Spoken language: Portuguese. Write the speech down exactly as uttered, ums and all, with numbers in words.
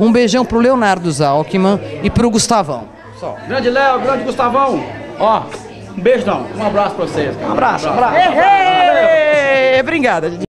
Um beijão pro Leonardo Zalkman e pro Gustavão. Só. Grande Léo, grande Gustavão. Ó, um beijo não, um abraço pra vocês. Um abraço, um abraço. Um abraço. Ei, ei, obrigada.